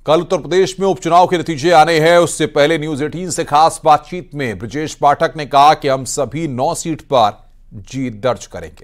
कल उत्तर प्रदेश में उपचुनाव के नतीजे आने हैं। उससे पहले न्यूज 18 से खास बातचीत में ब्रजेश पाठक ने कहा कि हम सभी 9 सीट पर जीत दर्ज करेंगे।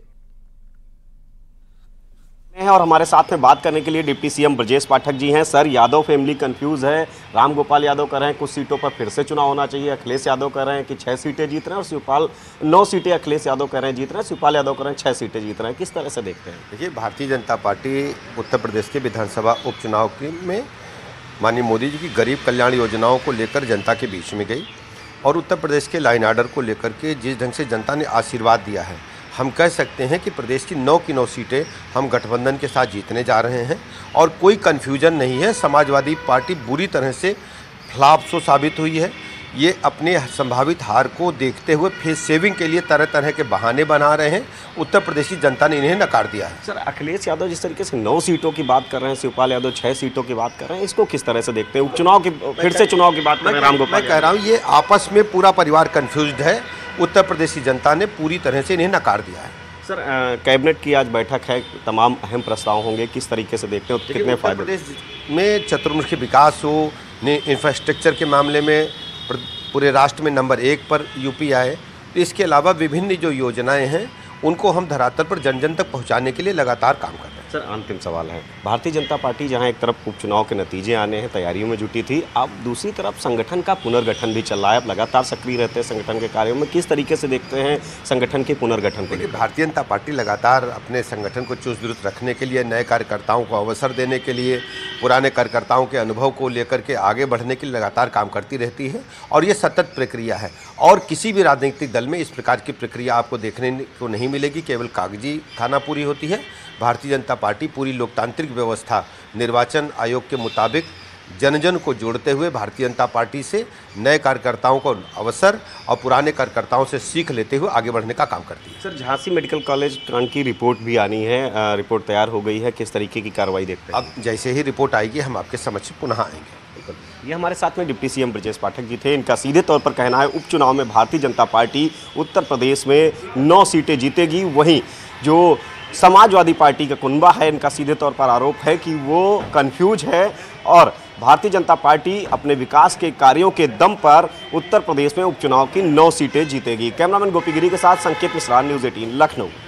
और हमारे साथ में बात करने के लिए डिप्टी सीएम ब्रजेश पाठक जी हैं। सर, यादव फैमिली कंफ्यूज है। राम गोपाल यादव कह रहे हैं कुछ सीटों पर फिर से चुनाव होना चाहिए। अखिलेश यादव कह रहे हैं कि 6 सीटें जीत रहे हैं और शिवपाल 9 सीटें अखिलेश यादव कह रहे हैं जीत रहे हैं, शिवपाल यादव कह रहे हैं 6 सीटें जीत रहे हैं। किस तरह से देखते हैं? देखिए, भारतीय जनता पार्टी उत्तर प्रदेश के विधानसभा उपचुनाव में माननीय मोदी जी की गरीब कल्याण योजनाओं को लेकर जनता के बीच में गई और उत्तर प्रदेश के लाइन आर्डर को लेकर के जिस ढंग से जनता ने आशीर्वाद दिया है, हम कह सकते हैं कि प्रदेश की 9 की 9 सीटें हम गठबंधन के साथ जीतने जा रहे हैं और कोई कन्फ्यूजन नहीं है। समाजवादी पार्टी बुरी तरह से फ्लॉप साबित हुई है। ये अपने संभावित हार को देखते हुए फेस सेविंग के लिए तरह तरह के बहाने बना रहे हैं। उत्तर प्रदेश की जनता ने इन्हें नकार दिया है। सर, अखिलेश यादव जिस तरीके से 9 सीटों की बात कर रहे हैं, शिवपाल यादव 6 सीटों की बात कर रहे हैं, इसको किस तरह से देखते हैं? उपचुनाव की फिर से चुनाव की बात कर रहे हैं राम गोपाल। मैं कह रहा हूँ ये आपस में पूरा परिवार कन्फ्यूज्ड है। उत्तर प्रदेश की जनता ने पूरी तरह से इन्हें नकार दिया है। सर, कैबिनेट की आज बैठक है, तमाम अहम प्रस्ताव होंगे, किस तरीके से देखते हैं, कितने फायदे? उत्तर प्रदेश में चतुर्मुखी विकास हो, इंफ्रास्ट्रक्चर के मामले में पूरे राष्ट्र में नंबर 1 पर यूपी आए। तो इसके अलावा विभिन्न जो योजनाएं हैं उनको हम धरातल पर जन जन तक पहुंचाने के लिए लगातार काम कर रहे हैं। सर, अंतिम सवाल है, भारतीय जनता पार्टी जहां एक तरफ उपचुनाव के नतीजे आने हैं, तैयारियों में जुटी थी, अब दूसरी तरफ संगठन का पुनर्गठन भी चल रहा है। अब लगातार सक्रिय रहते हैं संगठन के कार्यों में। किस तरीके से देखते हैं संगठन के पुनर्गठन को? भारतीय जनता पार्टी लगातार अपने संगठन को चुस्त दुरुस्त रखने के लिए, नए कार्यकर्ताओं को अवसर देने के लिए, पुराने कार्यकर्ताओं के अनुभव को लेकर के आगे बढ़ने के लिए लगातार काम करती रहती है और ये सतत प्रक्रिया है। और किसी भी राजनीतिक दल में इस प्रकार की प्रक्रिया आपको देखने को नहीं मिलेगी। केवल कागजी खाना पूरी होती है। भारतीय जनता पार्टी पूरी लोकतांत्रिक व्यवस्था निर्वाचन आयोग के मुताबिक जन जन को जोड़ते हुए भारतीय जनता पार्टी से नए कार्यकर्ताओं को अवसर और पुराने कार्यकर्ताओं से सीख लेते हुए आगे बढ़ने का काम करती है। सर, झांसी मेडिकल कॉलेज कांड की रिपोर्ट भी आनी है, रिपोर्ट तैयार हो गई है, किस तरीके की कार्रवाई देखते हैं? अब जैसे ही रिपोर्ट आएगी हम आपके समक्ष पुनः आएंगे। ये हमारे साथ में डिप्टी सीएम ब्रजेश पाठक जी थे। इनका सीधे तौर पर कहना है उपचुनाव में भारतीय जनता पार्टी उत्तर प्रदेश में 9 सीटें जीतेगी। वहीं जो समाजवादी पार्टी का कुनबा है, इनका सीधे तौर पर आरोप है कि वो कंफ्यूज है और भारतीय जनता पार्टी अपने विकास के कार्यों के दम पर उत्तर प्रदेश में उपचुनाव की 9 सीटें जीतेगी। कैमरामैन गोपी गिरी के साथ संकेत मिश्रा, न्यूज़ 18 लखनऊ।